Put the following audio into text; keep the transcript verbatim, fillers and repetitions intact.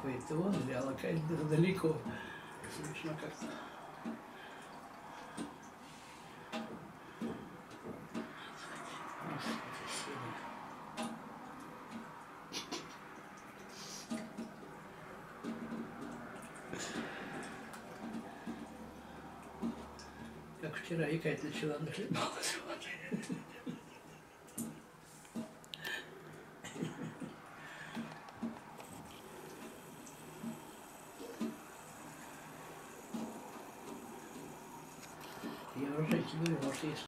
какой-то вон, а какая-то далеко. Смешно как-то. Как вчера Екатерина начала нахлебалась. Я уже тебе говорю, может, есть